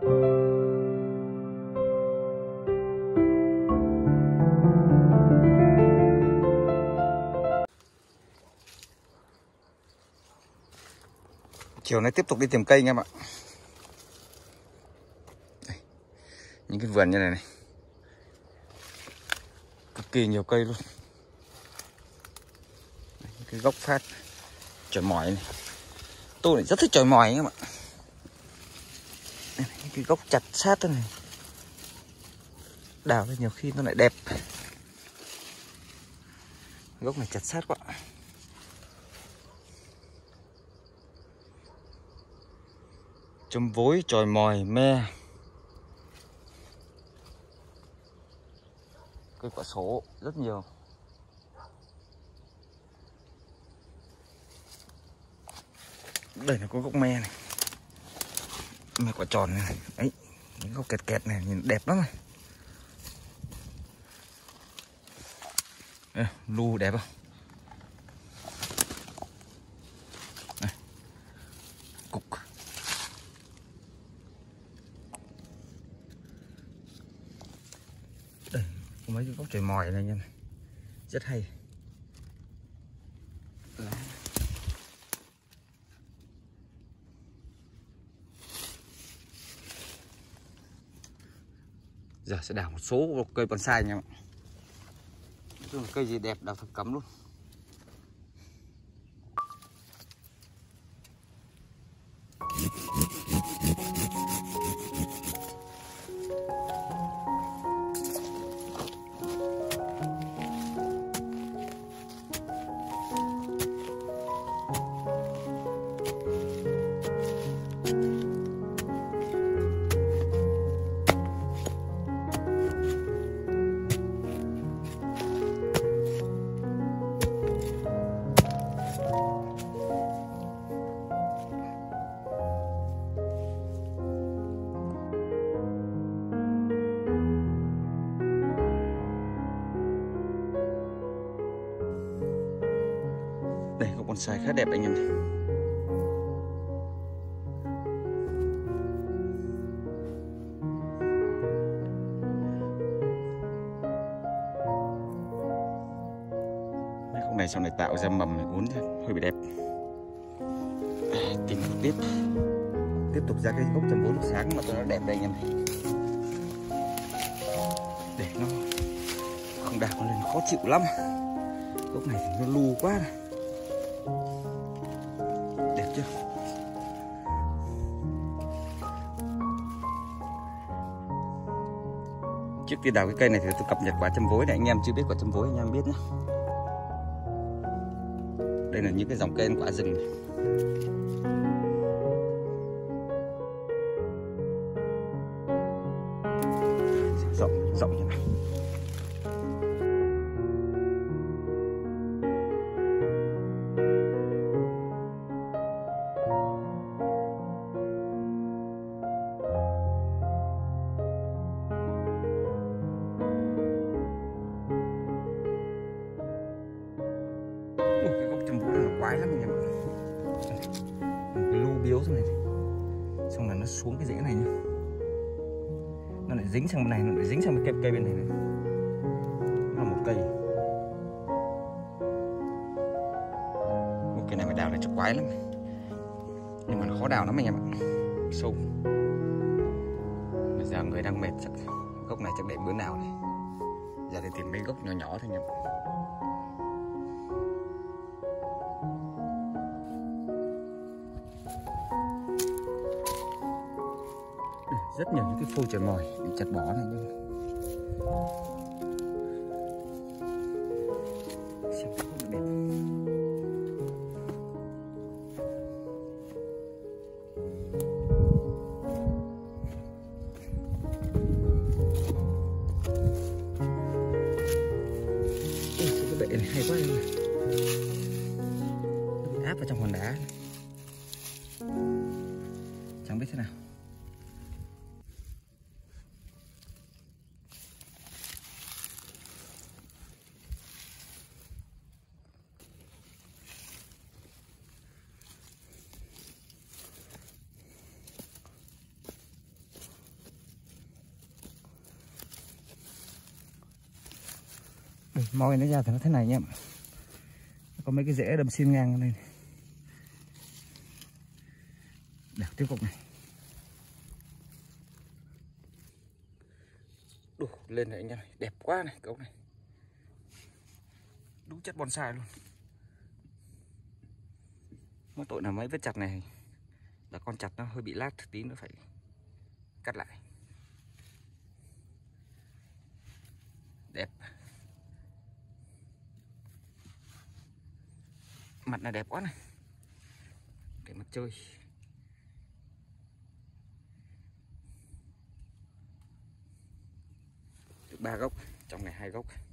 Chiều nay tiếp tục đi tìm cây anh em ạ. Đây, những cái vườn như này này, cực kỳ nhiều cây luôn. Đây, những cái gốc phát chổi mỏi này, tôi lại rất thích chổi mỏi anh em ạ. Đây, những cái gốc chặt sát thế này, đào ra nhiều khi nó lại đẹp. Gốc này chặt sát quá. Châm vối, chòi mòi, me, cây quả số rất nhiều. Đây là có gốc me này, me quả tròn này, ấy, những gốc kẹt kẹt này nhìn đẹp lắm này. Đây, lu đẹp không? Đây, cục. Đây, có mấy cái gốc chổi mòi này nha, rất hay. Đấy. Giờ sẽ đào một số cây bonsai anh em ạ. Cây gì đẹp đào thập cẩm luôn. Đây có bonsai khá đẹp anh em này. Mấy con này sau này tạo ra mầm uốn hơi bị đẹp. Tìm tiếp tục ra cái gốc châm vối lúc sáng mà cho nó đẹp đây anh em này. Để nó không đào lên khó chịu lắm. Gốc này thì nó lu quá này. Đẹp chưa? Trước khi đào cái cây này thì tôi cập nhật quả châm vối này, anh em chưa biết quả châm vối anh em biết nhé. Đây là những cái dòng cây ăn quả rừng này. Rộng như này. Cái gốc châm vối nó quái lắm anh em ạ. Cái lu biếu thế này, xong là nó xuống cái rễ này nhá, nó lại dính sang bên này, nó lại dính sang cái cây bên này nữa. Nó là một cây. Cái này mà đào là chắc quái lắm, nhưng mà nó khó đào lắm anh em ạ, sâu. Bây giờ người đang mệt, chắc gốc này chắc để bữa nào này. Giờ thì tìm mấy gốc nhỏ nhỏ thôi anh em. Rất nhiều những cái phôi chổi mòi bị chặt bỏ này nhưng xem có được đẹp. Cái bệ này hay quá em này. Áp vào trong hòn đá, chẳng biết thế nào. Đây, moi nó ra thì nó thế này nhé. Có mấy cái rễ đâm xuyên ngang đây. Đào tiếp cục này. Đủ lên này anh em, đẹp quá này cậu này. Đúng chất bonsai luôn. Mỗi tội là mấy vết chặt này là con chặt nó hơi bị lát, tí nữa phải cắt lại. Đẹp. Mặt này đẹp quá này. Để mặt chơi. Được 3 gốc, trong này 2 gốc.